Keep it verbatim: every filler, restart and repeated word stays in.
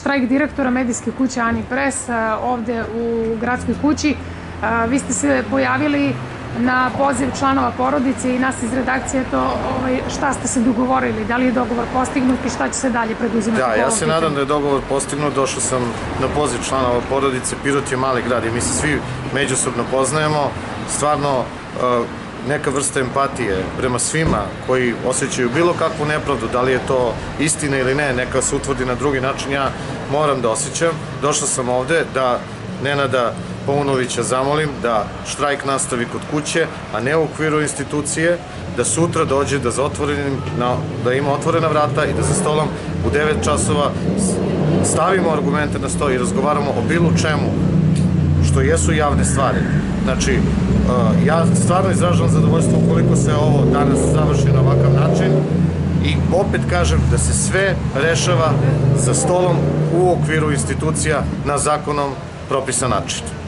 štrajk direktora medijske kuće Ani Pres ovde u Gradskoj kući. Vi ste se pojavili na poziv članova porodice i nas iz redakcije, to šta ste se dogovorili, da li je dogovor postignut i šta će se dalje preduzimati? Da, ja se nadam da je dogovor postignut, došao sam na poziv članova porodice, Pirot je mali grad i mi se svi međusobno poznajemo, stvarno neka vrsta empatije prema svima koji osjećaju bilo kakvu nepravdu, da li je to istina ili ne, neka se utvrdi na drugi način, ja moram da osjećam. Došao sam ovde da Nenada Paunovića zamolim da štrajk nastavi kod kuće, a ne u okviru institucije, da sutra dođe da ima otvorena vrata i da za stolom u devet časova stavimo argumente na sto i razgovaramo o bilo čemu što jesu javne stvari. Znači, ja stvarno izražavam zadovoljstvo ukoliko se ovo danas završi na ovakav način i opet kažem da se sve rešava za stolom u okviru institucija na zakonom propisan način.